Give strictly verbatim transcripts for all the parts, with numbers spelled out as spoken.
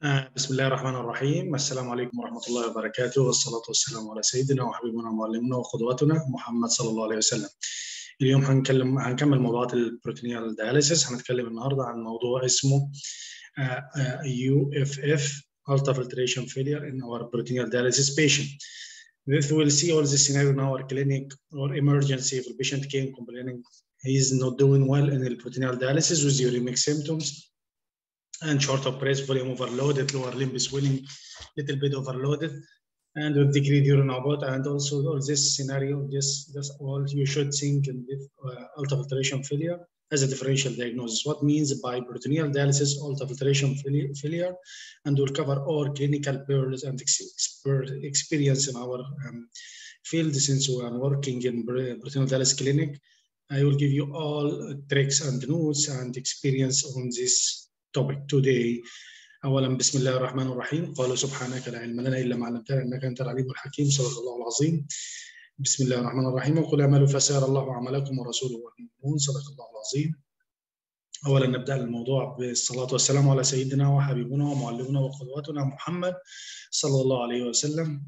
آه، بسم الله الرحمن الرحيم. السلام عليكم ورحمة الله وبركاته، والصلاة والسلام على سيدنا وحبيبنا ومعلمنا وقدوتنا محمد صلى الله عليه وسلم. اليوم هنكلم هنكمل موضوعات البروتينيال دياليسيس. هنتكلم النهارده عن موضوع اسمه يو اف اف Ultra Filtration Failure in our peritoneal dialysis patient. If we will see all the scenario in our clinic or emergency, if a patient came complaining he is not doing well in the peritoneal dialysis with uremic symptoms and short of breath, volume overloaded, lower limb swelling, little bit overloaded, and with decreased urine output, and also all this scenario, this, this all you should think in this uh, ultrafiltration failure as a differential diagnosis. What means by peritoneal dialysis ultrafiltration failure, and we'll cover all clinical pearls and experience in our um, field since we are working in peritoneal dialysis clinic. I will give you all tricks and notes and experience on this topic today. أولا بسم الله الرحمن الرحيم. قالوا سبحانك لا علم لنا إلا ما علمتنا إنك أنت العليم الحكيم. صدق الله العظيم. بسم الله الرحمن الرحيم. وقل اعملوا فسيرى الله عملكم ورسوله والمؤمنون. صدق الله العظيم. أولا نبدأ الموضوع بالصلاة والسلام على سيدنا وحبيبنا ومعلمنا وقدوتنا محمد صلى الله عليه وسلم.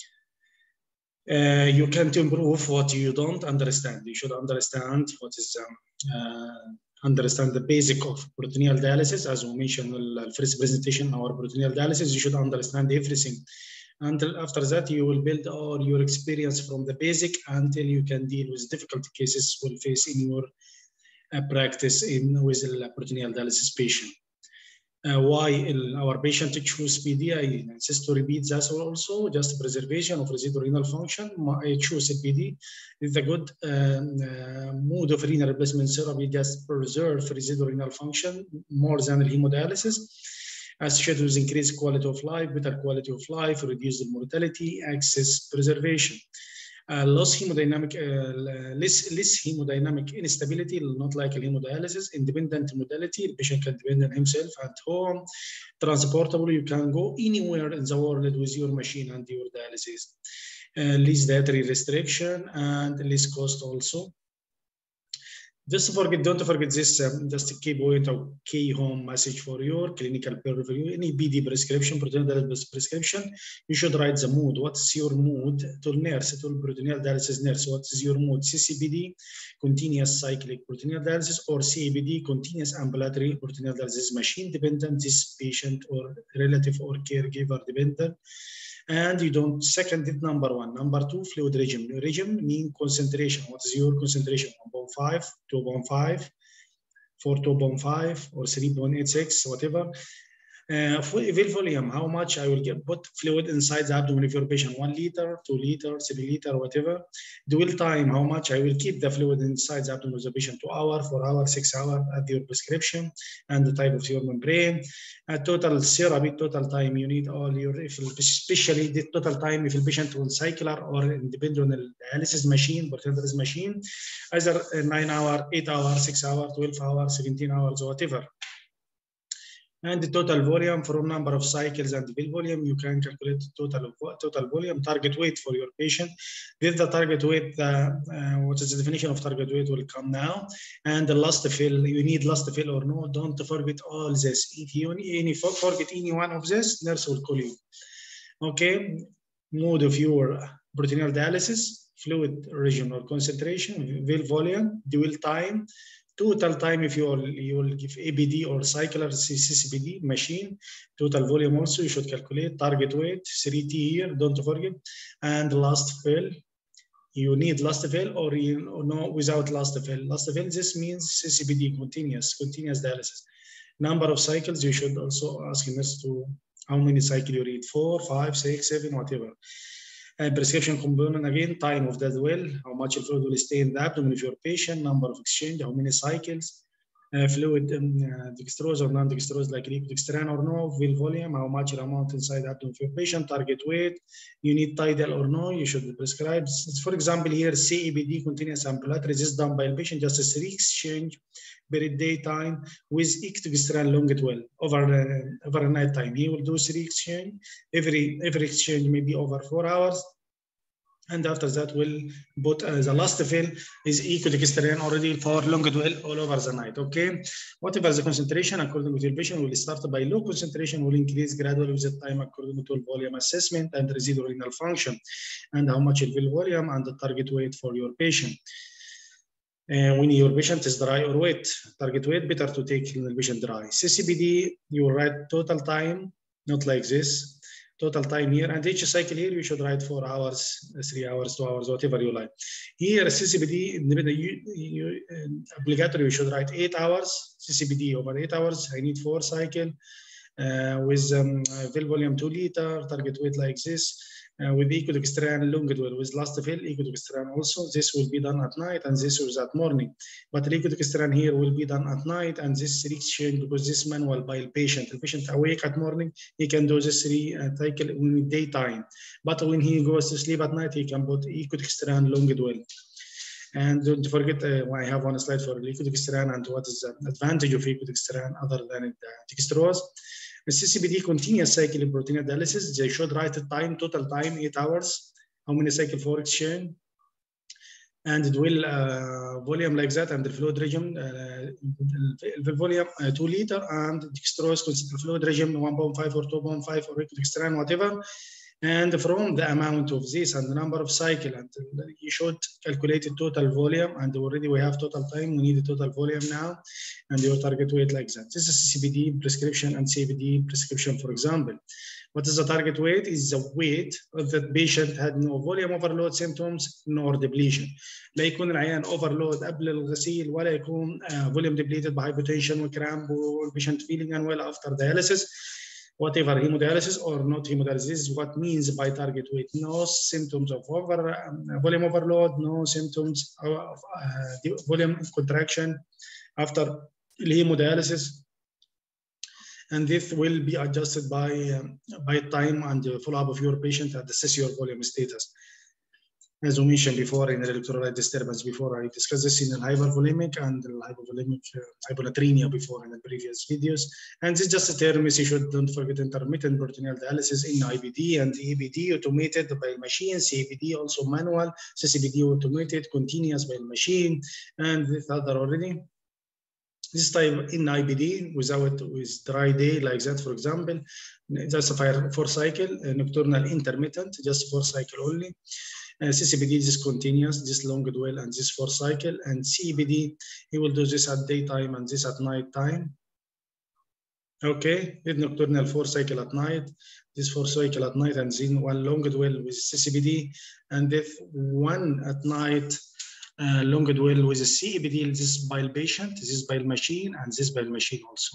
Uh, you can't improve what you don't understand. You should understand what is um, uh, understand the basic of peritoneal dialysis. As we mentioned in the first presentation, our peritoneal dialysis, you should understand everything. Until after that, you will build all your experience from the basic until you can deal with difficult cases will face in your uh, practice in with the peritoneal dialysis patient. Uh, why our patient choose P D? I insist to repeat that also, just preservation of residual renal function. I choose P D. It's a good um, uh, mode of renal replacement therapy, just preserve residual renal function more than hemodialysis, associated with increased quality of life, better quality of life, reduce the mortality, access preservation. Uh, less hemodynamic, uh, less, less hemodynamic instability, not like hemodialysis, independent modality, the patient can depend on himself at home, transportable, you can go anywhere in the world with your machine and your dialysis. Uh, less dietary restriction and less cost also. Just forget, don't forget this, um, just a key point or key home message for your clinical peer review. Any B D prescription, peritoneal dialysis prescription, you should write the mood. What's your mood? To nurse, to peritoneal dialysis nurse, what is your mood? C C B D, continuous cyclic peritoneal dialysis, or C A B D, continuous ambulatory peritoneal dialysis machine dependent, this patient or relative or caregiver dependent. And you don't, second is number one. Number two, fluid regime. Regime mean concentration. What is your concentration? one point five, two point five, four, two point five, or three point eight six, whatever. Uh, fill volume, how much I will get, put fluid inside the abdomen of your patient, one liter, two liter, three liter, whatever. Dwell time, how much I will keep the fluid inside the abdomen of the patient, two hour, four hour, six hour at your prescription, and the type of your membrane. Uh, total therapy, total time you need all your, if especially the total time if the patient on cycler or independent on the dialysis machine, peritoneal machine, either nine hour, eight hour, six hour, twelve hour, seventeen hours, whatever. And the total volume from number of cycles and bill volume, you can calculate total total volume. Target weight for your patient. This the target weight. Uh, uh, what is the definition of target weight will come now. And the last fill, you need last fill or no. Don't forget all this. If you any forget any one of this, nurse will call you. Okay. Mode of your peritoneal dialysis, fluid regime or concentration, bill volume, dwell time. Total time if you will, you will give A B D or cycler C C B D machine, total volume also you should calculate, target weight, three T here, don't forget, and last fill. You need last fill or you know without last fill. Last fill, this means C C B D, continuous, continuous dialysis. Number of cycles, you should also ask nurse to how many cycles you read, four, five, six, seven, whatever. And prescription component again, time of the dwell, how much fluid will stay in the abdomen of your patient, number of exchange, how many cycles, uh, fluid um, uh, dextrose or non-dextrose like levothyroxine or no, fill volume, how much amount inside the abdomen of your patient, target weight, you need tidal or no, you should prescribe. For example, here C A B D, continuous ambulatory, this is done by the patient, just a three exchange per day time with ectogestrant long dwell over uh, over a night time. He will do three exchange. Every every exchange may be over four hours. And after that, we'll put uh, the last fill is ecodextran already for long dwell all over the night. Okay, whatever the concentration according to your patient, will start by low concentration, will increase gradually with the time according to volume assessment and residual renal function, and how much will volume and the target weight for your patient. Uh, when your patient is dry or wet, target weight better to take the patient dry. C C B D, you write total time, not like this. Total time here, and each cycle here you should write four hours, three hours, two hours, whatever you like. Here C C B D, you, you, obligatory you should write eight hours. C C B D over eight hours. I need four cycle uh, with um, fill volume two liter, target weight like this. Uh, with ecodextran long dwell with last fill ecodextran also. This will be done at night and this was at morning. But ecodextran here will be done at night and this exchange because this manual by the patient. The patient awake at morning, he can do this three uh, cycle in daytime. But when he goes to sleep at night, he can put ecodextran long dwell. And don't forget, uh, I have one slide for ecodextran and what is the advantage of ecodextran other than the dextrose. The C C B D continuous cycle in protein dialysis, they should write the time, total time, eight hours, how many cycle for exchange, and it will uh, volume like that, and the fluid regime, uh, the volume uh, two liter, and dextrose consider fluid regime one point five or two point five or ecodextran, whatever. And from the amount of this and the number of cycle, and you should calculate the total volume. And already we have total time. We need the total volume now, and your target weight like that. This is C C B D prescription and C B D prescription, for example. What is the target weight? Is the weight of the patient had no volume overload symptoms nor depletion. لا يكون العيان overload قبل الغسيل ولا يكون uh, volume depleted by hypotension وكرامب والpatient feeling unwell after dialysis. Whatever hemodialysis or not hemodialysis, what means by target weight? No symptoms of over um, volume overload, no symptoms of uh, volume contraction after hemodialysis, and this will be adjusted by um, by time and the follow-up of your patient and assess your volume status. As we mentioned before in the electrolyte disturbance, before I discussed this in the hypervolemic and the hypovolemic uh, hyponatremia before in the previous videos. And this is just a term, you should don't forget intermittent peritoneal dialysis in I B D and E B D automated by machine, C B D also manual, C C B D automated, continuous by machine, and this other already. This time in I B D without with dry day like that, for example, just a four cycle, uh, nocturnal intermittent, just four cycle only. Uh, C C B D is continuous, this long dwell and this four cycle, and C B D he will do this at daytime and this at night time. Okay, with nocturnal four cycle at night, this four cycle at night, and then one long dwell with C C B D, and if one at night uh, long dwell with a C B D. This is by the patient, this is by the machine, and this by the machine also.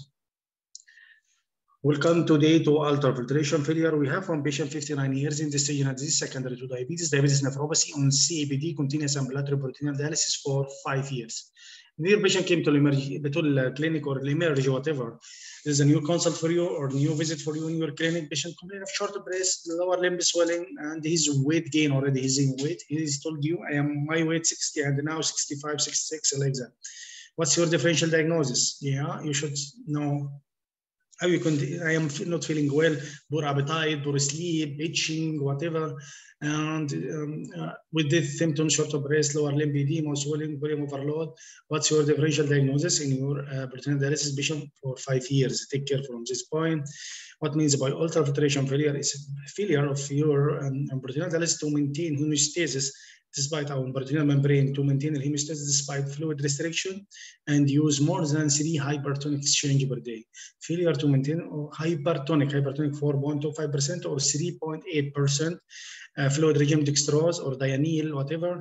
Welcome today to ultrafiltration failure. We have one patient fifty-nine years in the stage and disease secondary to diabetes, diabetes nephropathy on C B D, continuous ambulatory peritoneal dialysis for five years. Their patient came to the clinic or emerge, whatever. There's a new consult for you or new visit for you in your clinic. Patient complain of short breast, lower limb swelling, and his weight gain already. He's in weight. He's told you, I am my weight sixty and now sixty-five, sixty-six, like that. What's your differential diagnosis? Yeah, you should know. How you can, I am not feeling well, poor appetite, poor sleep, itching, whatever. And um, uh, with these symptoms, short of breath, lower limb edema, swelling, volume overload, what's your differential diagnosis in your uh, peritoneal dialysis patient for five years? Take care from this point. What means by ultrafiltration failure is failure of your um, peritoneal dialysis to maintain homeostasis despite our peritoneal membrane to maintain the hemostasis despite fluid restriction and use more than three hypertonic exchange per day. Failure to maintain hypertonic, hypertonic four point two five percent or three point eight percent uh, fluid regime dextrose or dianyl, whatever,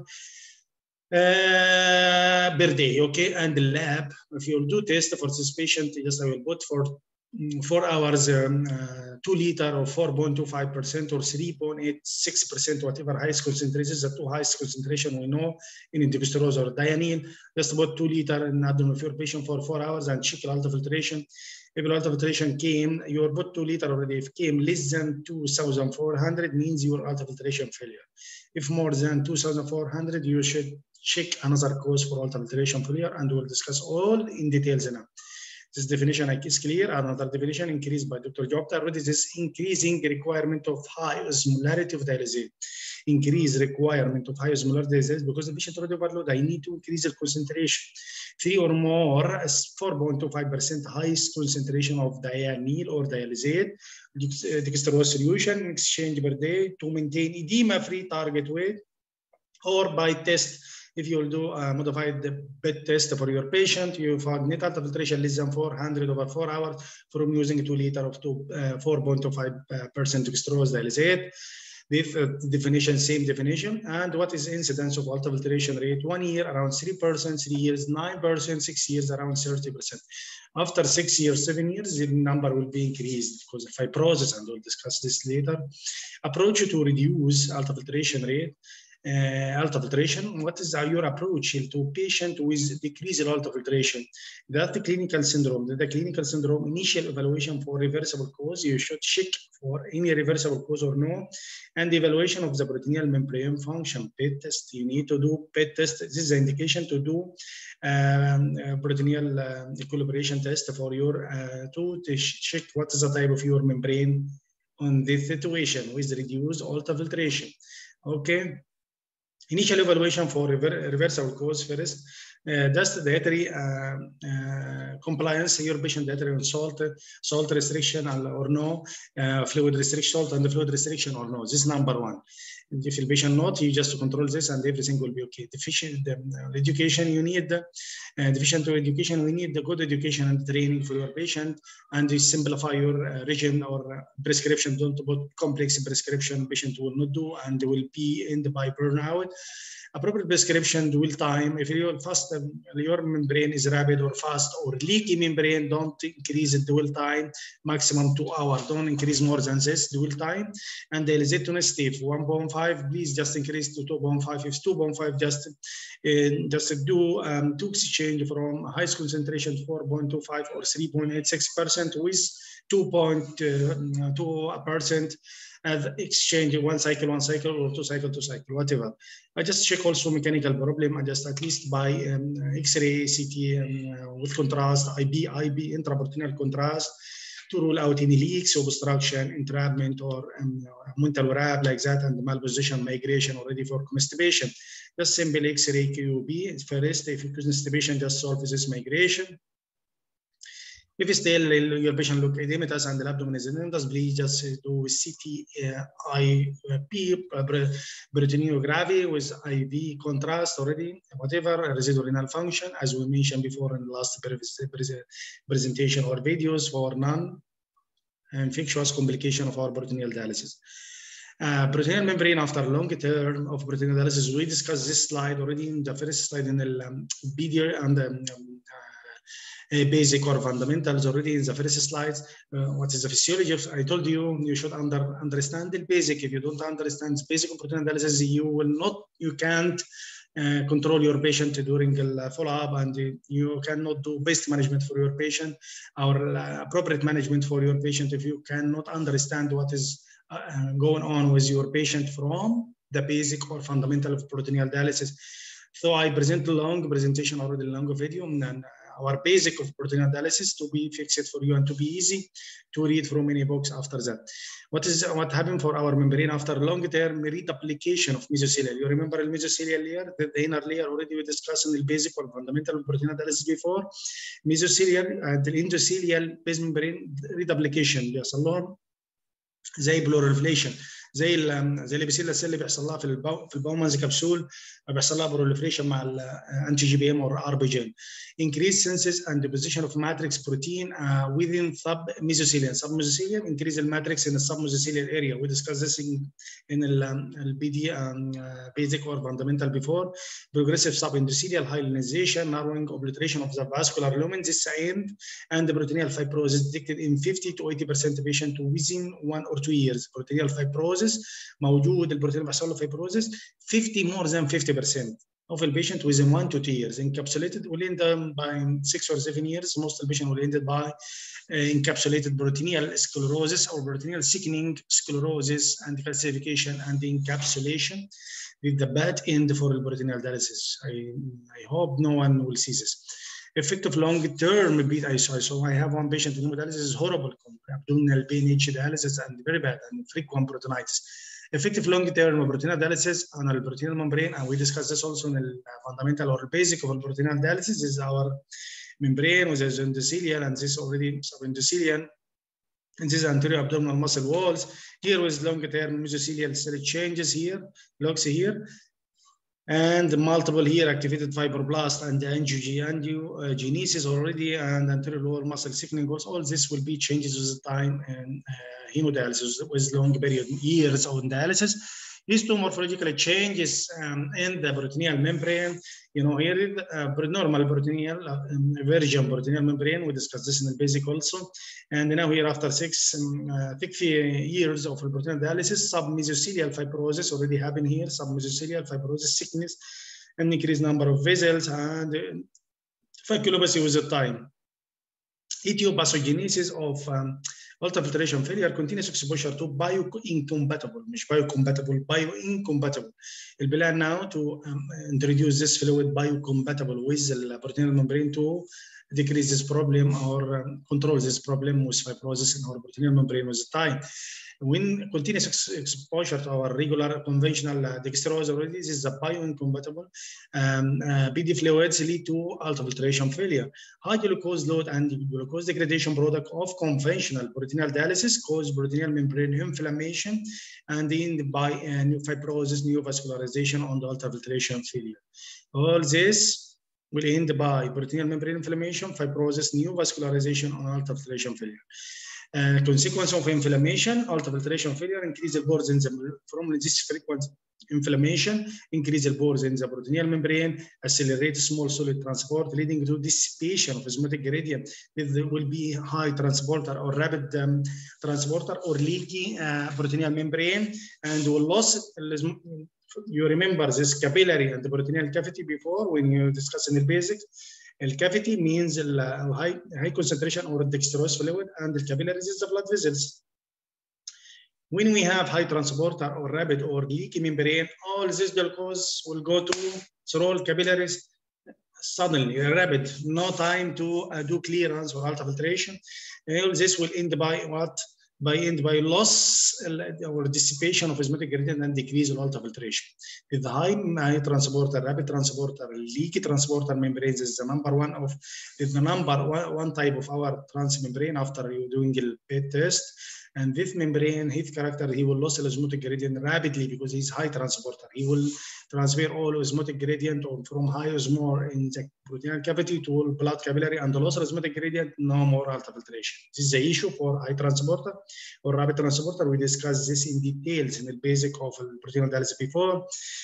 uh, per day, okay? And the lab, if you do test for this patient, just I will put for four hours, um, uh, two liter or four point two five percent or three point eight six percent, whatever highest concentrations, the two highest concentration we know in dextrose or dianyl, just about two liter in abdomen of your patient for four hours and check ultrafiltration. If ultrafiltration came, your put two liter already, if came less than two thousand four hundred means your ultrafiltration failure. If more than two thousand four hundred, you should check another cause for ultrafiltration failure, and we'll discuss all in details now. This definition is clear. Another definition increased by Doctor Jobta. Already this increasing requirement of high osmolarity of dialysate. increase requirement of high osmolarity dialysis because the patient already overload. I need to increase the concentration. Three or more, four point two five percent highest concentration of diamyl or dialysate, dextrose solution exchange per day to maintain edema-free target weight, or by test. If you will do a modified bed test for your patient, you find net ultrafiltration less than four hundred over four hours from using two liter of two, uh, four point two five percent dextrose dialysate. This uh, definition, same definition. And what is incidence of ultrafiltration rate? One year, around three percent, three years, nine percent, six years, around thirty percent. After six years, seven years, the number will be increased because of fibrosis, and we'll discuss this later. Approach to reduce ultrafiltration rate. Uh, ultrafiltration, what is your approach to patient with decreased ultrafiltration? That's the clinical syndrome. The clinical syndrome initial evaluation for reversible cause, you should check for any reversible cause or no, and the evaluation of the peritoneal membrane function, P E T test. You need to do P E T test. This is the indication to do um, uh, peritoneal uh, equilibration test for your uh, to, to check what is the type of your membrane on this situation with reduced ultrafiltration. Okay. Initial evaluation for rever reversible cause first. Uh, that's the dietary uh, uh, compliance, your patient dietary on salt, salt restriction or no, uh, fluid restriction, salt and fluid restriction or no. This is number one. And if the patient not, you just control this and everything will be okay. Deficient the, uh, education, you need the uh, deficient education, we need the good education and training for your patient, and you simplify your uh, regime or uh, prescription. Don't put complex prescription patient will not do and will be in the by burnout. Appropriate prescription, dwell time. If your fast, um, your membrane is rapid or fast or leaky membrane, don't increase the dwell time, maximum two hours. Don't increase more than this dwell time. And the dialysate state one point five, please just increase to two point five. If two point five, just uh, just do um, to exchange from highest concentration four point two five or three point eight six percent with two point two percent. As exchange one cycle, one cycle, or two cycle, two cycle, whatever. I just check also mechanical problem. I just at least by um, X-ray, C T um, uh, with contrast, I B, I B, intraperitoneal contrast to rule out any leaks, obstruction, entrapment, or um, mental wrap like that, and malposition, migration, or ready for constipation. Just simple X-ray Q B first. If you constipation, just solve this migration. If still your patient look edematous and the abdomen is edematous, please just do C T uh, I P peritoneography with I V contrast already, whatever residual renal function, as we mentioned before in the last presentation or videos, for non-infectious complication of our peritoneal dialysis. Uh, peritoneal membrane after long term of peritoneal dialysis, we discussed this slide already in the first slide in the um, video and um, Uh, basic or fundamentals already in the first slides. Uh, what is the physiology of, I told you, you should under, understand the basic. If you don't understand basic peritoneal dialysis, you will not, you can't uh, control your patient during the follow-up, and you cannot do best management for your patient or uh, appropriate management for your patient if you cannot understand what is uh, going on with your patient from the basic or fundamental of peritoneal dialysis. So I present a long presentation already, a long video, and our basic of peritoneal dialysis to be fixed for you and to be easy to read from any books after that. What is what happened for our membrane after long-term reduplication of mesothelial? You remember the mesothelial layer, the, the inner layer already we discussed in the basic or fundamental peritoneal dialysis before. Mesothelial and the endothelial base membrane reduplication بيحصل لهم زي proliferation زي ال زي الابيثيليال سيل اللي بيحصل لها في البو في البومنز كبسول بيحصل لها بروليفريشن مع الانتي جي بي ام اور ار بي جي. Increase senses and deposition of matrix protein uh, within sub mesothelium. Sub mesothelium increase the matrix in the sub mesothelial area. We discussed this in in the B D um, uh, basic or fundamental before. Progressive sub endothelial hyalinization, narrowing, obliteration of the vascular lumen. This end and the peritoneal fibrosis detected in fifty to eighty percent of patients within one or two years. Peritoneal fibrosis موجود البروتين بيحصل له fibrosis fifty more than fifty percent of the patient within one to two years. Encapsulated will end by six or seven years. Most of the patient will end by uh, encapsulated peritoneal sclerosis or peritoneal thickening sclerosis and calcification and encapsulation with the bad end for the peritoneal dialysis. I, I hope no one will see this. Effective long-term beat I saw. So I have one patient in hemodialysis is horrible, abdominal pain, H dialysis, and very bad, and frequent peritonitis. effective long-term peritoneal dialysis on the peritoneal membrane, and we discussed this also in the fundamental or basic of peritoneal dialysis. This is our membrane with the endothelial, and this already subendothelial, and this anterior abdominal muscle walls. Here with long-term mesothelial cell changes here, locks here, and multiple here activated fibroblast and angiogenesis already, and anterior lower muscle thickening goes. All this will be changes with the time and uh, hemodialysis with long period years on dialysis. These two morphological changes um, in the peritoneal membrane, you know, here is uh, normal peritoneal, um, virgin peritoneal membrane. We discussed this in the basic also. And now here after six um, uh, thick years of peritoneal dialysis, submesothelial fibrosis already happened here, submesothelial fibrosis sickness, and increased number of vessels, and uh, fasculopathy with the time. Etiopathogenesis of um, ultrafiltration failure, continuous exposure to bio-incompatible, مش bio-compatible, bio-incompatible. The plan now to um, introduce this fluid bio-compatible with the peritoneal membrane to decrease this problem or um, control this problem with fibrosis in our peritoneal membrane with time. When continuous ex exposure to our regular conventional uh, dextrose already, this is a bio-incompatible um, uh, P D fluids lead to ultrafiltration failure. High glucose load and glucose degradation product of conventional peritoneal dialysis cause peritoneal membrane inflammation and end by uh, new fibrosis, new vascularization on the ultrafiltration failure. All this will end by peritoneal membrane inflammation, fibrosis, new vascularization on ultrafiltration failure. Uh, consequence of inflammation, ultrafiltration failure, increase the pores in the, from this frequent inflammation, increase the pores in the peritoneal membrane, accelerate small solid transport, leading to dissipation of osmotic gradient. There will be high transporter or rapid um, transporter or leaky uh, peritoneal membrane, and will lose. You remember this capillary and the peritoneal cavity before when you discuss in the basics. The cavity means the high, high concentration or dextrose fluid, and the capillaries is the blood vessels. When we have high transporter or rapid or leaky membrane, all this glucose will go to through capillaries suddenly, rapid, no time to uh, do clearance or ultrafiltration. All this will end by what? By end by loss or dissipation of osmotic gradient and decrease in ultrafiltration. With the high, high transporter, rapid transporter, leaky transporter membranes is the number one of is the number one, one type of our transmembrane after you doing the P E T test. And this membrane, his character, he will lose osmotic gradient rapidly because he's high transporter. He will transfer all osmotic gradient from high osmore in the peritoneal cavity to blood capillary, and the loss of osmotic gradient, no more ultrafiltration. This is the issue for high transporter or rapid transporter. We discussed this in details in the basic of peritoneal dialysis before.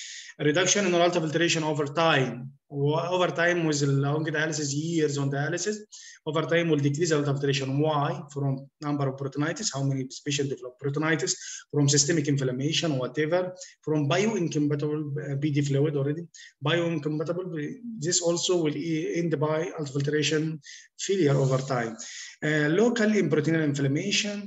A reduction in ultrafiltration over time. Over time with long dialysis, years on dialysis, over time will decrease ultrafiltration. Why? From number of peritonitis, how many patients develop peritonitis, from systemic inflammation, whatever, from bio-incompatible P D fluid already, bio-incompatible. This also will end by ultrafiltration failure over time. Uh, local peritoneal inflammation,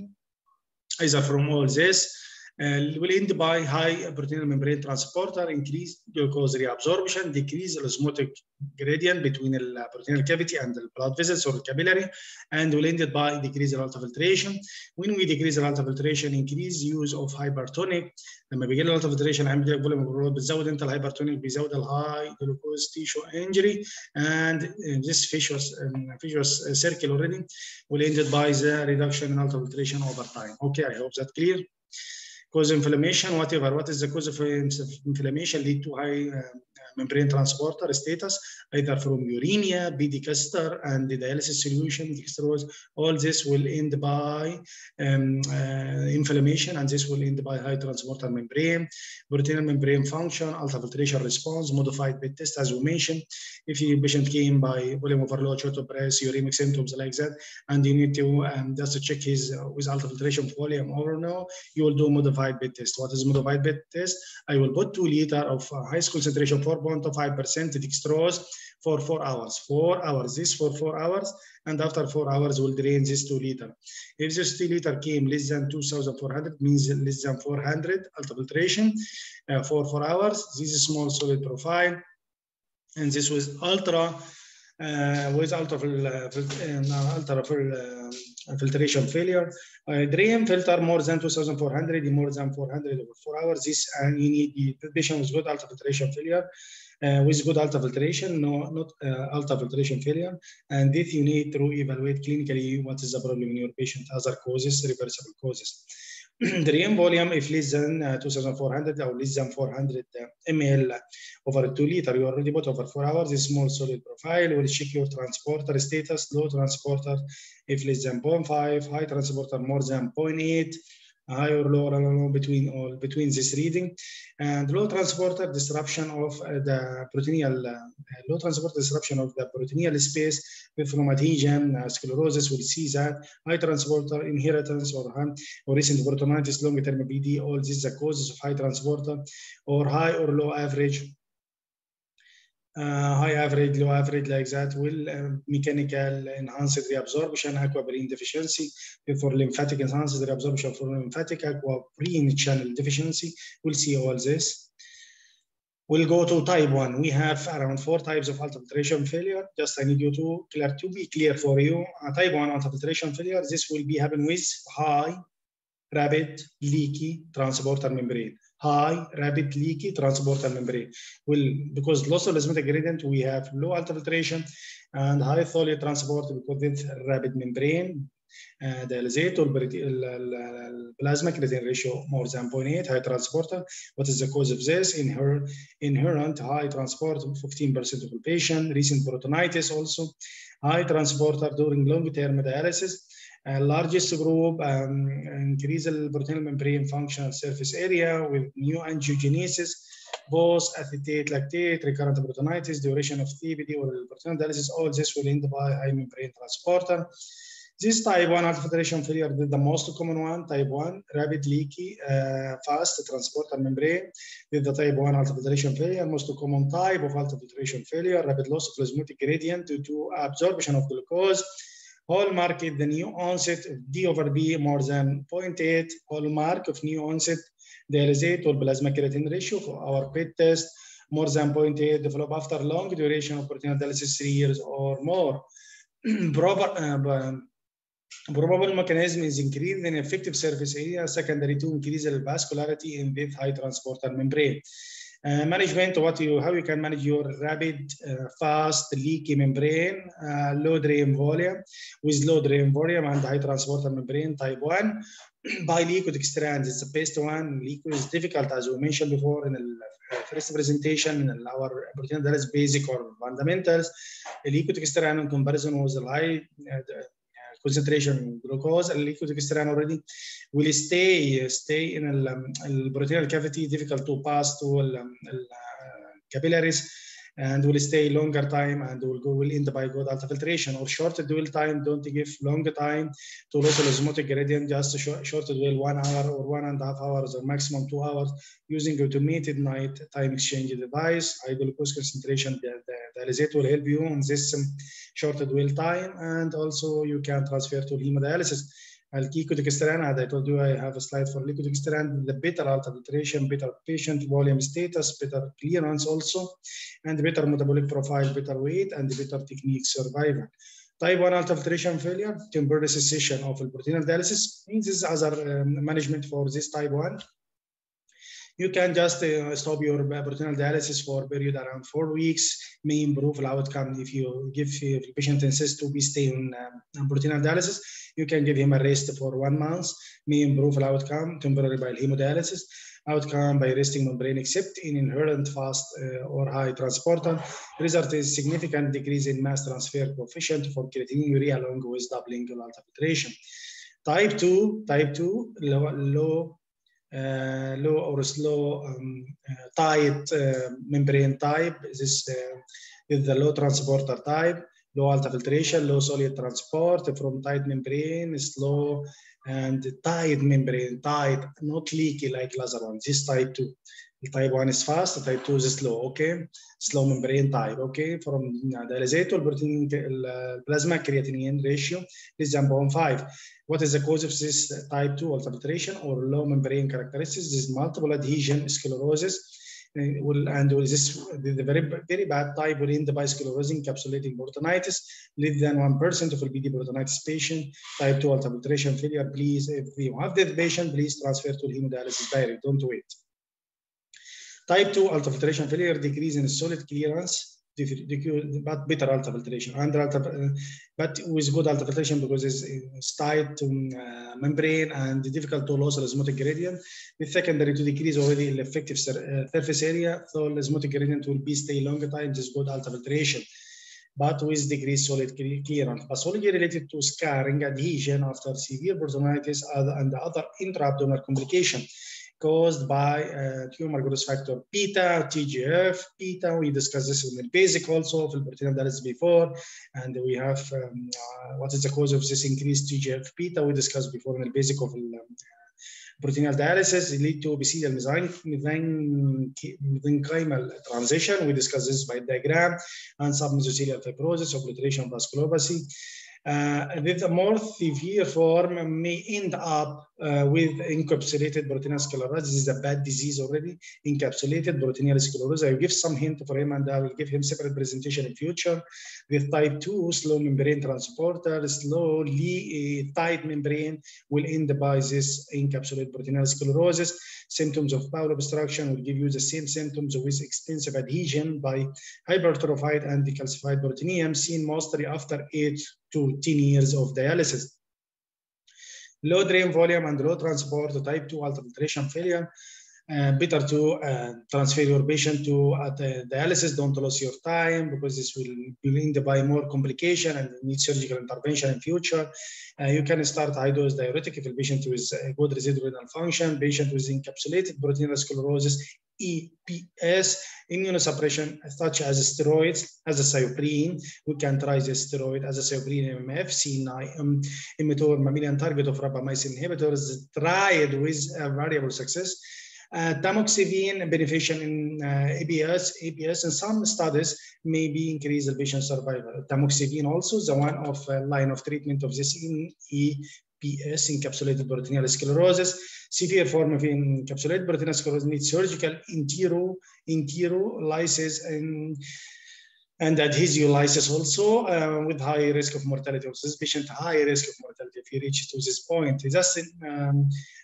either from all this, Uh, will end by high peritoneal membrane transporter, increase glucose reabsorption, decrease the osmotic gradient between the peritoneal cavity and the blood vessels or capillary, and will end by decrease the ultrafiltration. When we decrease the ultrafiltration, increase use of hypertonic. لما بيجي لنا ultrafiltration عم بيجي لك بتزود انت الهايبرتونيك، بيزود الهاي glucose tissue injury, and this vicious um, vicious circle already will end by the reduction in ultrafiltration over time. Okay, I hope that clear. Cause inflammation, whatever. What is the cause of inflammation? Lead to high uh, membrane transporter status, either from uremia, B D castor, and the dialysis solution, dextrose. All this will end by um, uh, inflammation, and this will end by high transporter membrane, peritoneal membrane function, ultrafiltration response, modified B E T test, as we mentioned. If your patient came by volume overload, short of breath, uremic symptoms like that, and you need to um, just to check his uh, with ultrafiltration volume or no, you will do modified B E T test. What is modified B E T test? I will put two liter of uh, highest concentration, four point two five percent dextrose for four hours. Four hours, this for four hours, and after four hours, we'll drain this two liter. If this two liter came less than two thousand four hundred, means less than four hundred ultrafiltration uh, for four hours. This is small solid profile, and this was ultra uh, with ultra ultra filtration failure. Uh, DREAM filter more than two thousand four hundred, more than four hundred over four hours. This and you need the patient with good ultrafiltration failure, uh, with good ultrafiltration, no not uh, ultrafiltration failure. And this you need to evaluate clinically what is the problem in your patient, other causes, reversible causes. DREAM volume if less than uh, two thousand four hundred or less than four hundred milliliters over two liter, you already put over four hours. This small solid profile will check your transporter status, low transporter if less than zero point five, high transporter more than zero point eight, high or low, low between all between this reading, and low transporter disruption of uh, the peritoneal uh, low transporter disruption of the peritoneal space from adhesion, uh, sclerosis. We'll see that high transporter inheritance or or recent peritonitis, long-term B D. All these are causes of high transporter or high or low average. Uh, high average, low average like that will uh, mechanical enhanced reabsorption, aquaporine deficiency for lymphatic enhanced reabsorption for lymphatic aquaporine channel deficiency. We'll see all this. We'll go to type one. We have around four types of ultrafiltration failure. Just I need you to clear to be clear for you. Uh, type one ultrafiltration failure. This will be happen with high, rapid, leaky transporter membrane. High, rapid, leaky transporter membrane. Well, because loss of osmotic gradient, we have low ultrafiltration and high solid transport because it's rapid membrane. Uh, dialysate or plasma creatine ratio more than zero point eight, high transporter. What is the cause of this? Inher inherent high transport, fifteen percent of the patient. Recent peritonitis also. High transporter during long-term dialysis. Uh, largest group, um, increase the peritoneal membrane functional surface area with new angiogenesis, both acetate, lactate, recurrent peritonitis, duration of T B D or peritoneal dialysis. All this will end by high membrane transporter. This type one ultrafiltration failure is the most common one. Type one, rapid, leaky, uh, fast transporter membrane. This is the type one ultrafiltration failure. Most common type of ultrafiltration failure, rapid loss of osmotic gradient due to absorption of glucose. Hallmark is the new onset of D over B more than zero point eight. Hallmark of new onset dialysate or plasma creatine ratio for our P E T test more than zero point eight. Develop after long duration of peritoneal dialysis, three years or more. Proper, uh, probable mechanism is increase in effective surface area secondary to increase the vascularity in this high transporter membrane. Uh, management, what you how you can manage your rapid, uh, fast, leaky membrane, uh, low drain volume with low drain volume and high transporter membrane type one. By liquid extrands, it's the best one. Liquid is difficult, as we mentioned before in the first presentation in our peritoneal dialysis basic or fundamentals. A liquid extrand in comparison with the high uh, the, concentration glucose, and liquid extran already will stay stay in the peritoneal cavity, difficult to pass to the capillaries, and will stay longer time and will go will end by good ultrafiltration. Or short dwell time, don't give long time to loss of osmotic gradient, just short, short dwell one hour or one and a half hours or maximum two hours using automated night time exchange device. High glucose concentration, the, the dialysate will help you on this um, short dwell time, and also you can transfer to hemodialysis. Liquid extran, as I told you, I have a slide for liquid extran. The better ultrafiltration, better patient volume status, better clearance also, and better metabolic profile, better weight, and better technique survival. Type one ultrafiltration failure, temporary cessation of peritoneal dialysis. Means this other um, management for this type one. You can just uh, stop your peritoneal dialysis for a period around four weeks, may improve the outcome. If you give if the patient insists to be staying on um, peritoneal dialysis, you can give him a rest for one month, may improve the outcome, temporary by hemodialysis, outcome by resting membrane except in inherent fast uh, or high transporter. Result is significant decrease in mass transfer coefficient for creatinuria along with doubling ultrafiltration. Type two, type two, low, low Uh, low or slow um, uh, tight uh, membrane type. This uh, is the low transporter type, low ultrafiltration, low solid transport from tight membrane, slow and tight membrane, tight, not leaky like laser one. This type two. The type one is fast, the type two is slow, okay? Slow membrane type, okay? From uh, dialysate or plasma creatinine ratio is zero point five. What is the cause of this type two ultrafiltration or low membrane characteristics? This is multiple adhesion sclerosis, will, and this the very very bad type will end by sclerosing encapsulating peritonitis. Less than one percent of L P D peritonitis patient. Type two ultrafiltration failure. Please, if you have the patient, please transfer to hemodialysis direct. Don't wait. Type two ultrafiltration failure, decrease in solid clearance, but better ultrafiltration. And ultra, but with good ultrafiltration because it's tied to uh, membrane and difficult to lose osmotic gradient. It's secondary to decrease already the effective surface area, so the osmotic gradient will be stay longer time. This good ultrafiltration, but with decreased solid clearance. Pathology related to scarring, adhesion after severe peritonitis, and other intra-abdominal complication caused by uh, tumor growth factor beta, T G F, beta. We discussed this in the basic also for peritoneal dialysis before, and we have um, uh, what is the cause of this increased T G F beta. We discussed before in the basic of um, peritoneal dialysis. It lead to epithelial mesenchymal transition. We discussed this by diagram, and submesothelial fibrosis, obliteration vasculopathy. Uh, with a more severe form may end up uh, with encapsulated peritoneal sclerosis. This is a bad disease already, encapsulated peritoneal sclerosis. I will give some hint for him and I will give him separate presentation in future. With type two, slow membrane transporter, slowly uh, tight membrane will end by this encapsulated peritoneal sclerosis. Symptoms of bowel obstruction will give you the same symptoms with extensive adhesion by hypertrophied and decalcified peritoneum seen mostly after eight to ten years of dialysis. Low drain volume and low transport, type two ultrafiltration failure. Uh, better to uh, transfer your patient to uh, the dialysis. Don't lose your time because this will end by more complication and need surgical intervention in future. Uh, you can start high dose diuretic if a patient with uh, good residual renal function, patient with encapsulated peritoneal sclerosis, E P S, immunosuppression such as steroids, as a cyprine. We can try the steroid as a cyprine M M F, C nine, emitter, mammalian target of rapamycin inhibitors, tried with uh, variable success. Uh, tamoxifen beneficial in uh, A B S. A B S in some studies maybe increase the patient survival. Tamoxifen also is the one of uh, line of treatment of this in E P S, encapsulated peritoneal sclerosis. Severe form of encapsulated peritoneal sclerosis needs surgical entero, enterolysis and and adhesiolysis also uh, with high risk of mortality. Also, this patient high risk of mortality if he reaches to this point. Just um,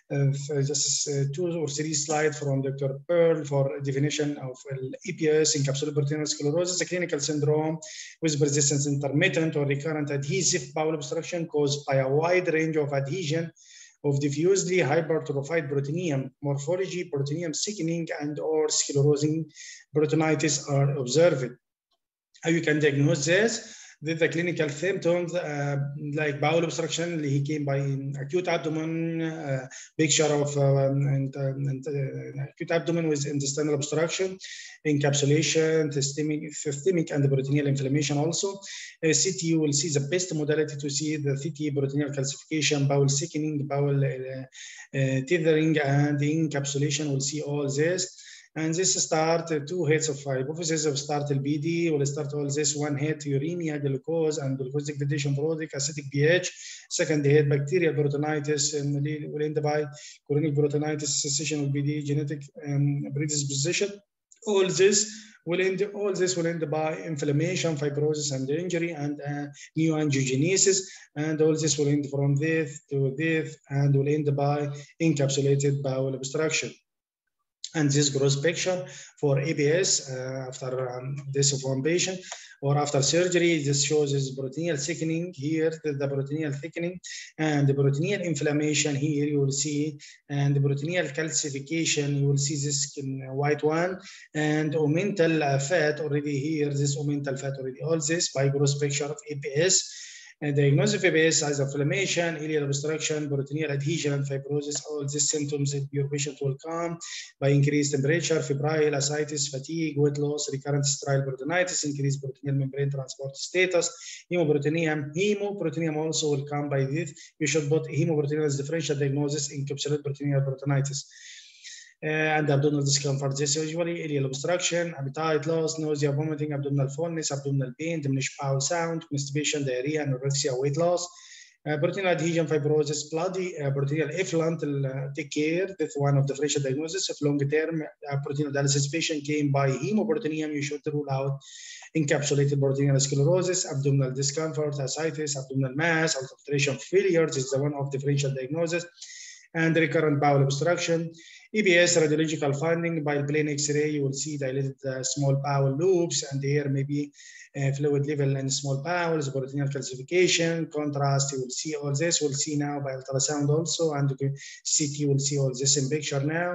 uh, just uh, two or three slides from Doctor Pearl for definition of E P S, encapsulated peritoneal sclerosis, a clinical syndrome with persistent intermittent or recurrent adhesive bowel obstruction caused by a wide range of adhesion of diffusely hypertrophied peritoneum. Morphology, peritoneum thickening and or sclerosing peritonitis are observed. How you can diagnose this? With the clinical symptoms uh, like bowel obstruction, he came by acute abdomen, uh, picture of uh, and, and, uh, acute abdomen with intestinal obstruction, encapsulation, systemic, systemic and peritoneal inflammation also. Uh, C T, you will see the best modality to see the C T peritoneal calcification, bowel thickening, bowel uh, uh, tethering, and the encapsulation. We'll see all this. And this start uh, two heads of hypophysis of start L B D. Will start all this one head uremia, glucose, and glucose degradation product, acidic pH. Second head bacterial peritonitis, and will end by chronic peritonitis, cessation L B D, genetic um, predisposition. All this will end. All this will end by inflammation, fibrosis, and injury, and uh, neoangiogenesis. And all this will end from death to death, and will end by encapsulated bowel obstruction. And this gross picture for A B S uh, after um, death of one patient or after surgery, this shows is peritoneal thickening. Here, the peritoneal thickening and the peritoneal inflammation. Here you will see, and the peritoneal calcification. You will see this in white one, and omental uh, fat already here. This omental fat already. All this by gross picture of A B S. And diagnosis of A B S as inflammation, ileal obstruction, peritoneal adhesion, and fibrosis. All these symptoms that your patient will come by increased temperature, febrile, ascites, fatigue, weight loss, recurrent sterile peritonitis, increased peritoneal membrane transport status, hemoperitoneum. Hemoperitoneum also will come by this. You should put hemoperitoneal as differential diagnosis, encapsulated peritoneal peritonitis. Uh, and abdominal discomfort. This usually ileal obstruction, appetite loss, nausea, vomiting, abdominal fullness, abdominal pain, diminished bowel sound, constipation, diarrhea, anorexia, weight loss. Uh, peritoneal adhesion, fibrosis, bloody uh, peritoneal effluent, uh, take care. That's one of the differential diagnosis. If long-term uh, peritoneal dialysis patient came by hemoperitoneum, you should rule out encapsulated peritoneal sclerosis, abdominal discomfort, ascites, abdominal mass, ultrafiltration failure. This is the one of differential diagnosis. And recurrent bowel obstruction. E B S radiological finding by plain X-ray, you will see dilated uh, small bowel loops, and here maybe uh, fluid level in small bowels, peritoneal calcification, contrast, you will see all this. We'll see now by ultrasound also, and C T, will see all this in picture now.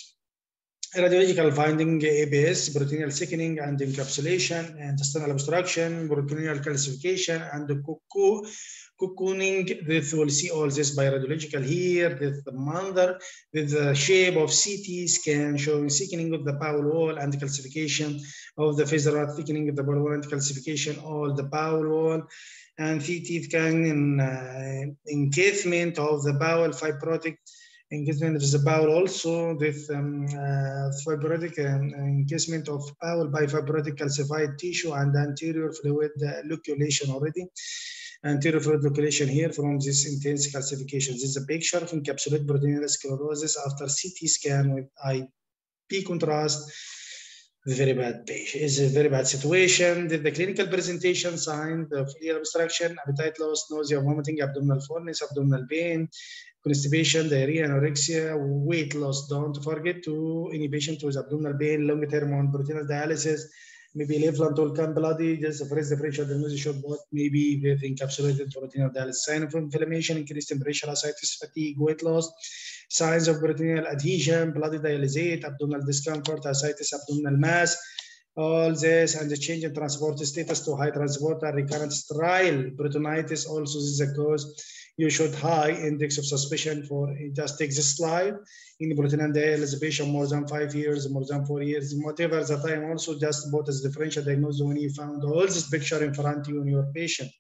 Radiological finding, A B S, peritoneal thickening and encapsulation, intestinal obstruction, peritoneal calcification, and the cuckoo. Cocooning, this will see all this by radiological here, with the mother, with the shape of C T scan showing thickening of the bowel wall and calcification of the viscera, thickening of the bowel wall and calcification of the bowel wall, and C T scan in uh, encasement of the bowel, fibrotic encasement of the bowel also, with um, uh, fibrotic um, encasement of bowel by fibrotic calcified tissue and anterior fluid uh, loculation already. Anterior fluid loculation here from this intense calcification. This is a picture of encapsulated peritoneal sclerosis after C T scan with I P contrast. Very bad patient. It's a very bad situation. The, the clinical presentation sign, the ileal obstruction, appetite loss, nausea, vomiting, abdominal fullness, abdominal pain, constipation, diarrhea, anorexia, weight loss. Don't forget to any patient with abdominal pain, long-term on peritoneal dialysis, maybe effluent will come bloody, just fresh differential diagnosis should both maybe with encapsulated peritoneal dialysis. Sign of inflammation, increased temperature, ascites, fatigue, weight loss. Signs of peritoneal adhesion, bloody dialysate, abdominal discomfort, ascites, abdominal mass. All this and the change in transport status to high transporter, recurrent sterile peritonitis. Also, this is a cause. You should high index of suspicion for, just take this slide. In the peritoneal dialysis patient more than five years, more than four years, whatever the time, also just about as differential diagnosis when you found all this picture in front of you in your patient.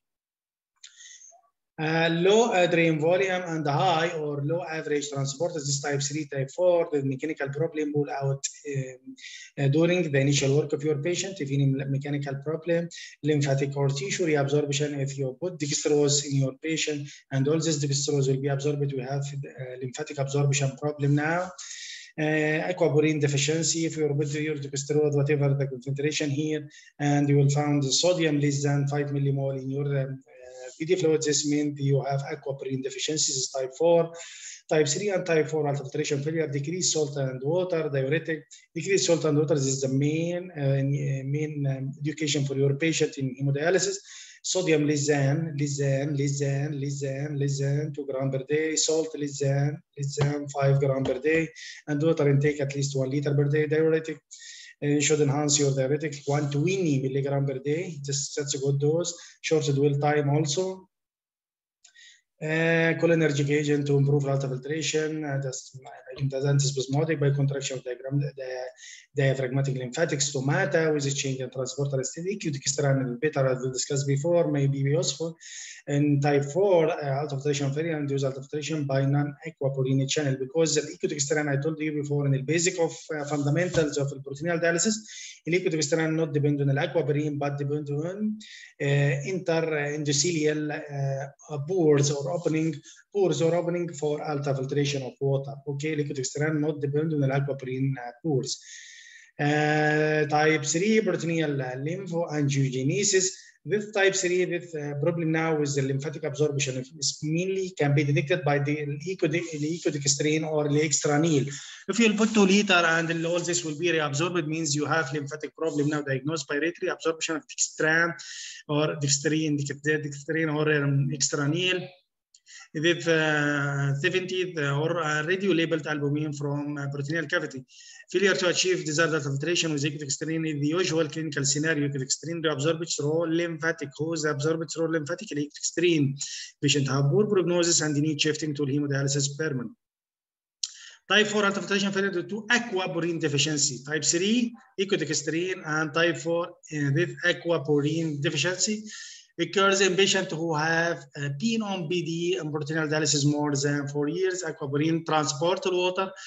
Uh, low uh, drain volume and high or low average transport, this is type three, type four, the mechanical problem will out um, uh, during the initial work of your patient. If any mechanical problem, lymphatic or tissue reabsorption, if you put dextrose in your patient and all this dextrose will be absorbed, we have uh, lymphatic absorption problem now. Uh, aquaporine deficiency, if you put your dextrose, whatever the concentration here, and you will find the sodium less than five millimole in your um, P D fluid, this means you have aquaporine deficiency, this is type four. Type three and type four ultrafiltration failure, decreased salt and water, diuretic. Decreased salt and water, this is the main, uh, main um, education for your patient in hemodialysis. Sodium less than, less than, less than, less than, less than two grams per day. Salt less than, less than five grams per day. And water intake at least one liter per day. Diuretic. And you should enhance your diuretic one hundred twenty milligram per day. Just that's a good dose. Short dwell time also. Uh, cholinergic agent to improve ultrafiltration. Uh, just antispasmodic by contraction of diagram, the diaphragmatic lymphatic stomata with a change in transporter aesthetic. Dextran better, as we discussed before, may be useful. And type four, uh, ultrafiltration failure and use ultrafiltration by non-aquaporine channel, because the ecodextran, I told you before, in the basic of uh, fundamentals of peritoneal dialysis, the ecodextran not depend on the aquaporine, but depend on uh, inter-endothelial uh, pores or opening, pores or opening for ultrafiltration of water. Okay, ecodextran not depend on the aquaporine uh, pores. Uh, type three, peritoneal uh, lymphoangiogenesis. This type three, with uh, problem now with the lymphatic absorption, is mainly can be detected by the ecodextrin or the extranil. If you put two liter and all this will be reabsorbed, means you have lymphatic problem now diagnosed by rate reabsorption of dextran or dextrin, dextrin or um, extranil. With uh, seventeenth or uh, radio-labeled albumin from uh, peritoneal cavity. Failure to achieve desired ultrafiltration with ecodextrin is the usual clinical scenario. Ecodextrin reabsorbed through lymphatic, who's absorbed through lymphatic ecodextrin. Patient have poor prognosis and need shifting to hemodialysis permanent. Type four ultrafiltration failure due to aquaporine deficiency. Type three, ecodextrin, and type four uh, with aquaporine deficiency. Occurs in patients who have uh, been on B D and peritoneal dialysis more than four years. Aquaporine transport water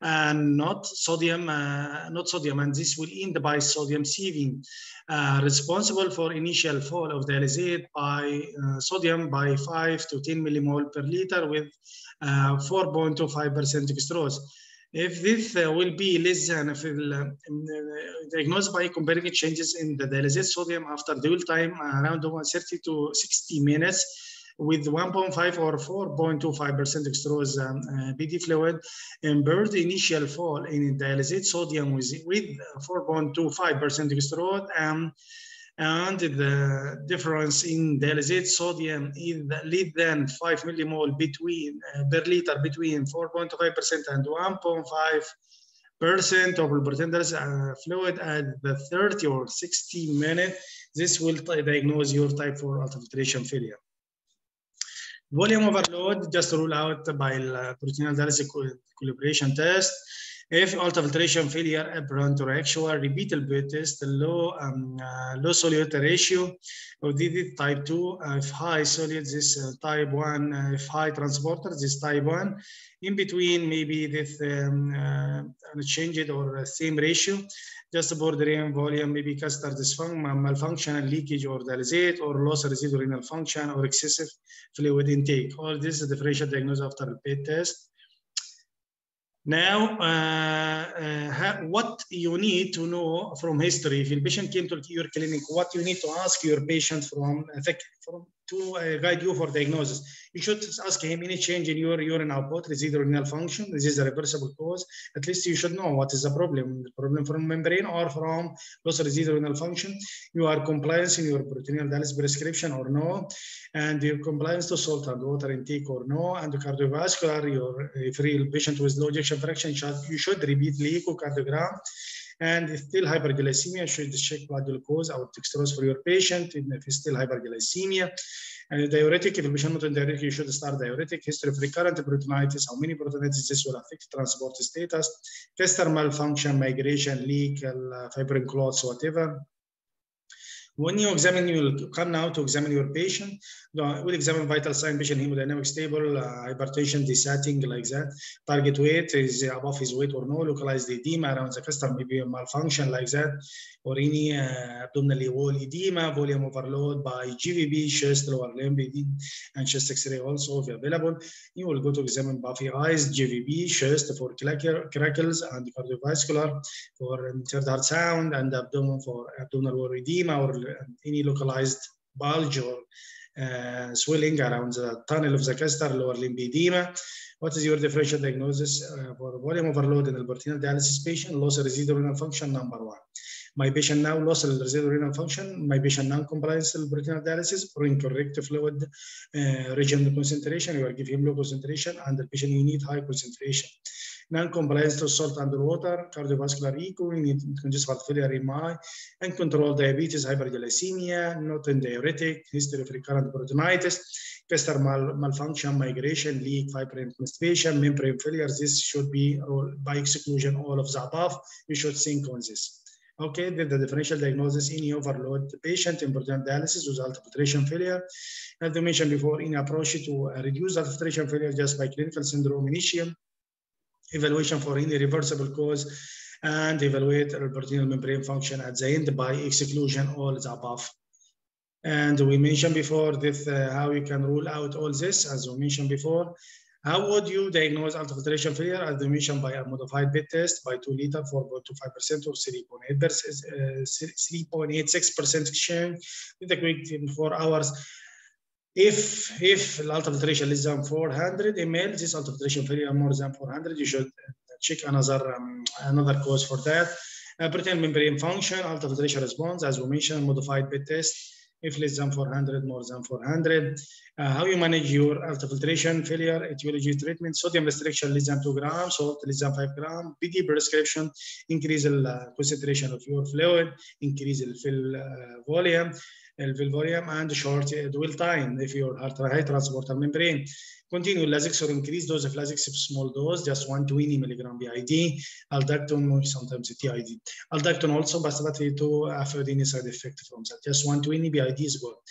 and not sodium, uh, not sodium, and this will end by sodium sieving, uh, responsible for initial fall of dialysate by uh, sodium by five to ten millimole per liter with uh, four point two five percent dextrose. If this uh, will be less than if it, uh, diagnosed by comparing changes in the dialysate sodium after dwell time around thirty to sixty minutes with one point five or four point two five percent dextrose um, uh, B D fluid, impaired initial fall in dialysate sodium with, with four point two five percent dextrose, um, and the difference in dialysate sodium is less than five millimole between uh, per liter between four point two five percent and one point five percent of pretenders uh, fluid at the thirty or sixty minute. This will diagnose your type four ultrafiltration failure. Volume overload, just rule out by the peritoneal dialysis equilibration test. If ultrafiltration failure apparent or actual, repeat the blood test, low um, uh, low solute ratio of D D type two, uh, if high solute, this uh, type one, uh, if high transporter, this type one. In between, maybe this um, uh, unchanged or same ratio, just bordering volume, maybe catheter dysfunction, malfunction, and leakage or dialysate, or loss of residual renal function, or excessive fluid intake. All this is differential diagnosis after the P E T test. Now, uh, uh, what you need to know from history, if the patient came to your clinic, what you need to ask your patient from, from to uh, guide you for diagnosis. You should ask him any change in your urine output, residual renal function. This is a reversible cause. At least you should know what is the problem. The problem from membrane or from loss of residual renal function. You are compliance in your peritoneal dialysis prescription or no, and your compliance to salt and water intake or no, and the cardiovascular, your if real patient with low ejection fraction, you should repeat the echocardiogram. And if still hyperglycemia, you should check blood glucose or dextrose for your patient. And if it's still hyperglycemia, and diuretic, if the patient not on diuretic, you should start diuretic. History of recurrent peritonitis, how many peritonitis this will affect transport status, catheter malfunction, migration, leak, uh, fibrin clots, whatever. When you examine, you will come now to examine your patient. We'll examine vital sign, patient hemodynamic stable, uh, hypertension, desatting, like that. Target weight is above his weight or no, localized edema around the catheter, maybe a malfunction like that, or any uh, abdominal wall edema, volume overload by G V B, chest, lower limb, and chest X-ray also if available. You will go to examine Buffy eyes, G V B, chest for crackles, and cardiovascular for um, third heart sound, and abdomen for abdominal wall edema, or any localized bulge or uh, swelling around the tunnel of the catheter, lower limb edema. What is your differential diagnosis uh, for volume overload in the peritoneal dialysis patient? Loss of residual renal function, number one. My patient now loss of residual renal function. My patient non-compliance to peritoneal dialysis or incorrect fluid uh, region concentration. You will give him low concentration, and the patient you need high concentration. Non-compliance to salt and water, cardiovascular echo, need congestive heart failure, M I, and control diabetes, hyperglycemia, not in diuretic, history of recurrent peritonitis, catheter mal malfunction, migration, leak, fibrin constipation, membrane failure. This should be by exclusion all of the above. You should think on this. Okay, then the differential diagnosis, any overload patient in peritoneal dialysis with ultrafiltration failure. As I mentioned before, in approach to reduce ultrafiltration failure just by clinical syndrome initial, evaluation for any reversible cause, and evaluate peritoneal membrane function at the end by exclusion all the above. And we mentioned before this uh, how you can rule out all this, as we mentioned before. How would you diagnose ultrafiltration failure? As we mentioned, by a modified B E T test by two liter, four point two five percent or three point eight six percent exchange with a quick four hours. If if ultrafiltration is than four hundred milliliters, this ultrafiltration failure more than four hundred, you should check another um, another cause for that. Uh, peritoneal membrane function, ultrafiltration response, as we mentioned, modified B E T test. If less than four hundred, more than four hundred. Uh, how you manage your ultrafiltration failure, etiology treatment, sodium restriction less than two grams, salt less than five grams, P D prescription, increase the uh, concentration of your fluid, increase the fill uh, volume, fill volume, and short uh, dwell time if your heart high transporter membrane. Continue Lasix or increase dose of Lasix if small dose, just one hundred twenty milligram B I D. Aldactone, sometimes T I D. Aldactone also, but to have any side effect from that. Just one hundred twenty B I D is good.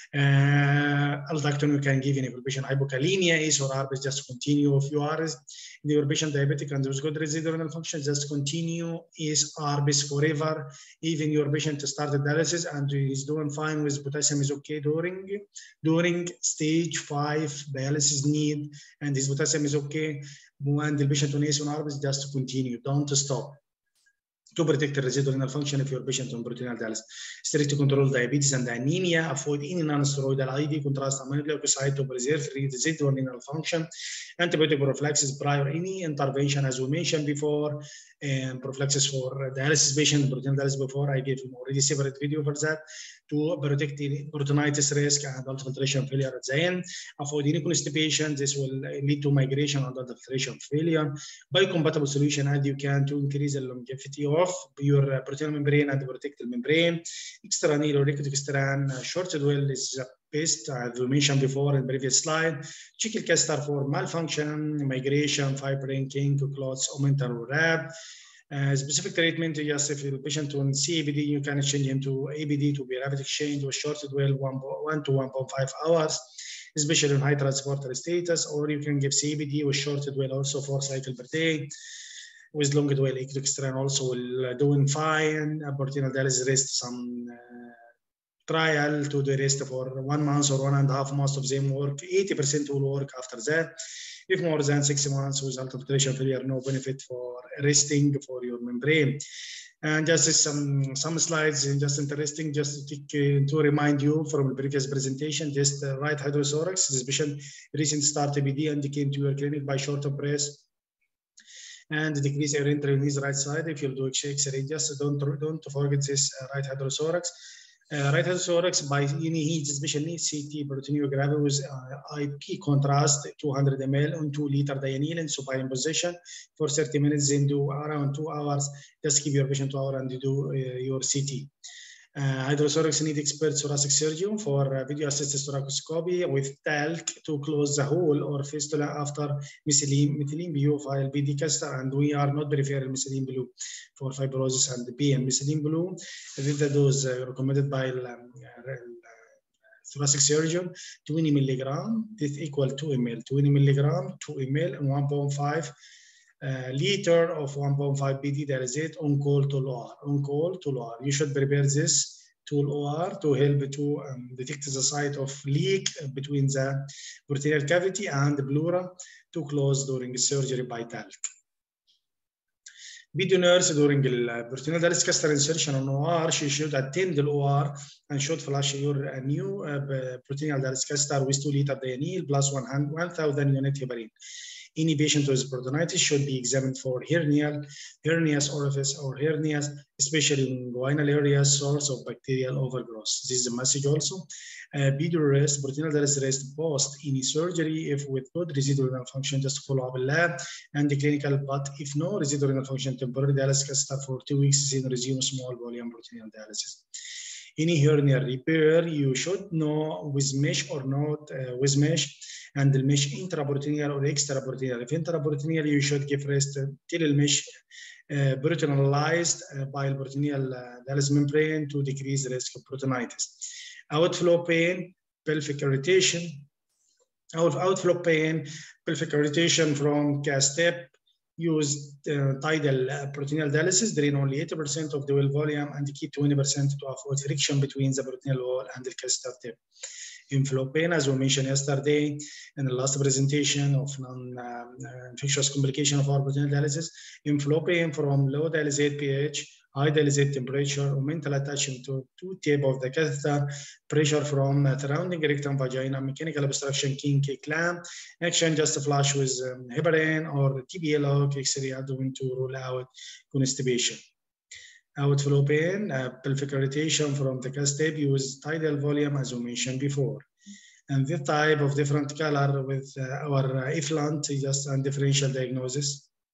Uh, aldactone can give in a patient hypokalemia, ACE or ARB just continue. If you are in your patient diabetic and there's good residual renal function, just continue ACE ARB forever. Even your patient started dialysis and is doing fine with potassium is okay during during stage five dialysis need, and his potassium is okay. When the patient on ACE or ARB just continue, don't stop. To protect the residual renal function if your patient on peritoneal dialysis. Strict to control diabetes and anemia. Avoid any non-steroidal I V, contrast aminoglycoside to preserve residual renal function. Antibiotic prophylaxis prior any intervention, as we mentioned before. And prophylaxis for dialysis patient, peritoneal dialysis before. I gave him already separate video for that. To protect the peritonitis risk and adult filtration failure at the end. Avoid any constipation. This will lead to migration and adult filtration failure. Biocompatible solution as you can to increase the longevity of your peritoneal membrane and protect the membrane. Extraneal or ectoextran short dwell is best, as we mentioned before in the previous slide. Check the caster for malfunction, migration, fibrin, kink, clots, omental, or rab. Uh, specific treatment, yes, if the patient on C A B D, you can change him to A B D to be rapid exchange with short dwell one to one point five hours, especially in high transporter status, or you can give C A B D with short dwell also four cycles per day. With long dwell ectoextran also will doing fine. Peritoneal dialysis rest some uh, trial to the rest for one month or one and a half months of them work. eighty percent will work after that. If more than six months with adult filtration failure, no benefit for resting for your membrane. And just some some slides, and just interesting, just to, to remind you from the previous presentation, just the right hydrothorax, this patient recent start A B D and came to your clinic by short of breath and decrease air entry on his right side. If you'll do X-ray, just don't don't forget this uh, right hydrothorax. Uh, right hydrothorax by any heat, especially C T peritoneography with uh, I P contrast, two hundred milliliters on two liter dianyl in supine position for thirty minutes, then do around two hours. Just keep your patient two hours and do uh, your C T. Uh, hydrothorax need expert thoracic surgeon for uh, video assisted thoracoscopy with talc to close the hole or fistula after methylene, methylene blue file B D caster, and we are not preferring methylene blue for fibrosis and P N. Methylene blue, this is the dose uh, recommended by um, uh, thoracic surgeon, twenty milligram, this equal two milliliters, twenty milligram, two milliliters, and one point five Uh, liter of one point five B D dialysate on call to O R. On call to O R. You should prepare this tool O R to help to um, detect the site of leak between the peritoneal cavity and the pleura to close during surgery by talc. Video nurse during the peritoneal dialysis caster insertion on O R, she should attend the O R and should flush your uh, new uh, peritoneal dialysis caster with two liter dianyl plus one thousand unit heparin. Any patient with peritonitis should be examined for hernia, hernias orifice or hernias, especially in inguinal areas, source of bacterial overgrowth. This is the message also. Uh, video rest, peritoneal dialysis rest post any surgery if with good residual renal function, just follow up in lab and the clinical, but if no residual renal function, temporary dialysis caster for two weeks, then resume small volume peritoneal dialysis. Any hernia repair, you should know with mesh or not uh, with mesh, and the mesh intraperitoneal or extraperitoneal. If intraperitoneal, you should give rest uh, till the mesh uh, peritonealized uh, bile-peritoneal uh, dialysis membrane to decrease the risk of peritonitis. Outflow pain, pelvic irritation. Out, outflow pain, pelvic irritation from CASTEP. Use uh, tidal uh, peritoneal dialysis, drain only eighty percent of the well volume and keep twenty percent to avoid friction between the peritoneal wall and the caster tip. Inflow pain, as we mentioned yesterday in the last presentation of non-infectious um, complication of our peritoneal dialysis, inflow pain from low dialysate pH, high dialysate temperature, or mental attachment to two tip of the catheter, pressure from uh, surrounding rectum, vagina, mechanical obstruction, kink, clamp, action just flush with um, heparin or T B L O, X-ray abdomen to rule out constipation. Outflow pain, uh, pelvic irritation from the CASTEP, use tidal volume as we mentioned before. And this type of different color with uh, our uh, effluent, just a differential diagnosis.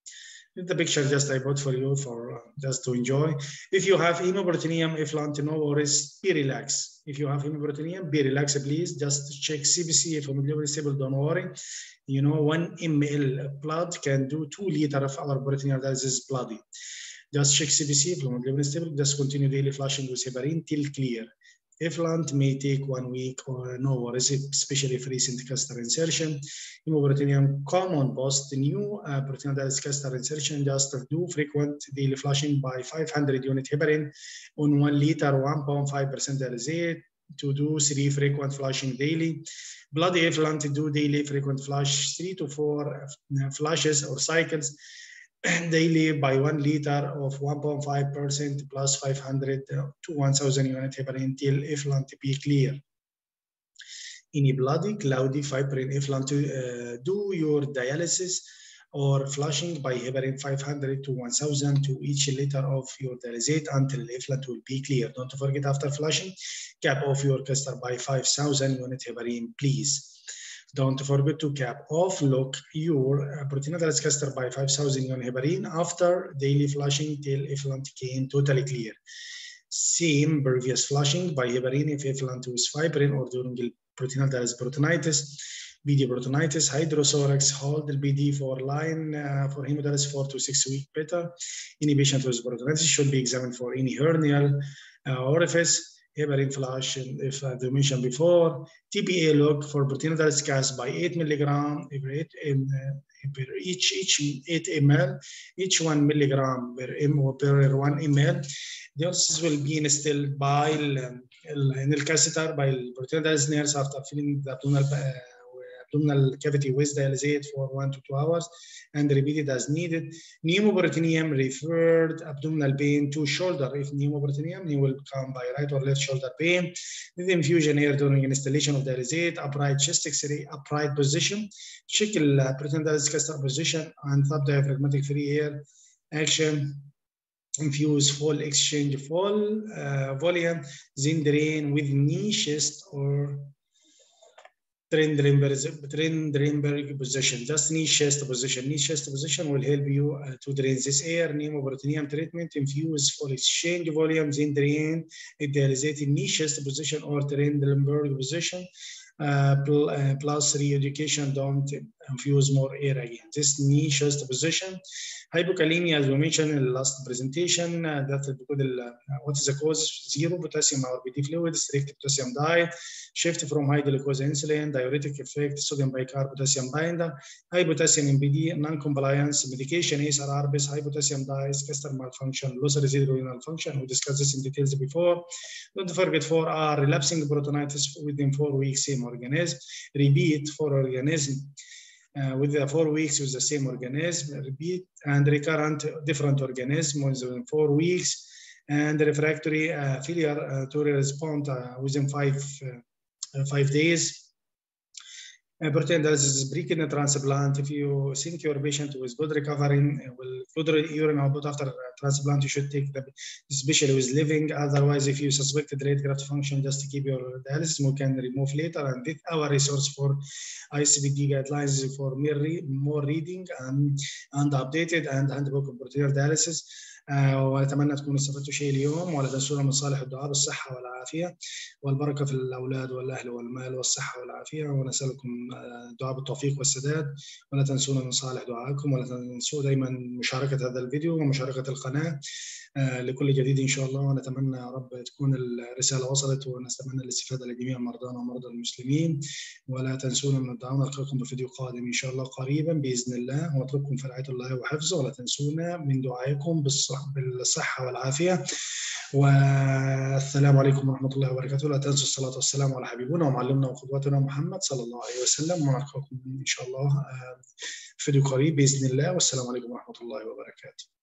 The picture just I bought for you for uh, just to enjoy. If you have hemoperitoneum, effluent, no worries, be relaxed. If you have hemoperitoneum, be relaxed, please. Just check C B C, if hemoglobin is stable, don't worry. You know, one milliliter blood can do two liters of our peritoneal dialysis bloody. Just check C B C, hemoglobin is stable, just continue daily flushing with heparin till clear. Effluent may take one week or no worries, especially for recent castor insertion. Hemoperineum common post new uh, peritoneal dialysis castor insertion. Just do frequent daily flushing by five hundred unit heparin on one liter, one point five percent dialysate. To do three frequent flushing daily. Blood effluent, do daily frequent flush, three to four flushes or cycles daily by one liter of one point five percent plus five hundred to one thousand unit heparin till effluent be clear. Any bloody, cloudy fibrin effluent, uh, do your dialysis or flushing by heparin five hundred to one thousand to each liter of your dialysate until effluent will be clear. Don't forget after flushing, cap off your castor by five thousand unit heparin, please. Don't forget to cap off, lock your peritoneal dialysis castor by five thousand unit heparin after daily flushing till effluent came totally clear. Same previous flushing by heparin if effluent was fibrin or during peritoneal dialysis peritonitis. B D peritonitis, hydrothorax, hold the B D for line uh, for hemodialysis four to six weeks better. Any patient with peritonitis should be examined for any hernial uh, orifice, heparin flush, if uh, I mentioned before. T P A log for peritoneal dialysis gas by eight milligram per, eight, in, uh, per each, each eight milliliters, each one milligram per, m per one milliliter. This will be instilled by in the catheter by peritoneal dialysis nurse after filling the abdominal uh, abdominal cavity with dialysate for one to two hours and repeated as needed. Pneumoperitoneum referred abdominal pain to shoulder. If pneumoperitoneum, you will come by right or left shoulder pain. With infusion air during installation of dialysate, upright chest X-ray, upright position. Check the peritoneal dialysis caster position and subdiaphragmatic free air action. Infuse full exchange full uh, volume, then drain with knee chest or Trendelenburg position. Just knee chest position. Knee chest position will help you uh, to drain this air. Pneumoperitoneum treatment, infuse full exchange volume, then drain a dialysated knee chest position or Trendelenburg position. Uh, pl uh, plus re-education, don't infuse more air again. This knee chest position. Hypokalemia, as we mentioned in the last presentation, uh, that because uh, what is the cause? Zero potassium or B D fluid, strict potassium diet, shift from high glucose insulin, diuretic effect, sodium bicarb potassium binder, high potassium in B D, non-compliance, medication, A C E R, A R B S, high potassium diet, castor malfunction, loss of residual renal function. We discussed this in details before. Don't forget four R, relapsing peritonitis within four weeks, same organism. Repeat for organism. Uh, with the four weeks with the same organism, repeat, and recurrent different organism within four weeks, and refractory uh, failure uh, to respond uh, within five uh, five days. Uh, peritoneal dialysis is pre-kidney transplant. If you think your patient with good recovery will good urine output after transplant, you should take the, especially with living. Otherwise, if you suspect delayed graft function, just keep your dialysis. We can remove later. And with our resource for I C P D guidelines for more reading and, and updated and handbook of peritoneal dialysis. آه ونتمنى تكونوا استفدتوا شيء اليوم، ولا تنسونا من صالح الدعاء بالصحة والعافية والبركة في الأولاد والأهل والمال والصحة والعافية، ونسألكم الدعاء بالتوفيق والسداد، ولا تنسونا من صالح دعائكم، ولا تنسوا دائما مشاركة هذا الفيديو ومشاركة القناة آه لكل جديد إن شاء الله. ونتمنى يا رب تكون الرسالة وصلت، ونتمنى الاستفادة لجميع مرضانا ومرضى المسلمين. ولا تنسونا من الدعاء، ونلقاكم بفيديو قادم إن شاء الله قريبا بإذن الله، ونترككم في رعاية الله وحفظه. ولا تنسونا من دعائكم بالصحة والعافية، والسلام عليكم ورحمة الله وبركاته. لا تنسوا الصلاة والسلام على حبيبنا ومعلمنا وقدوتنا محمد صلى الله عليه وسلم، ونلقاكم إن شاء الله في فيديو قريب بإذن الله، والسلام عليكم ورحمة الله وبركاته.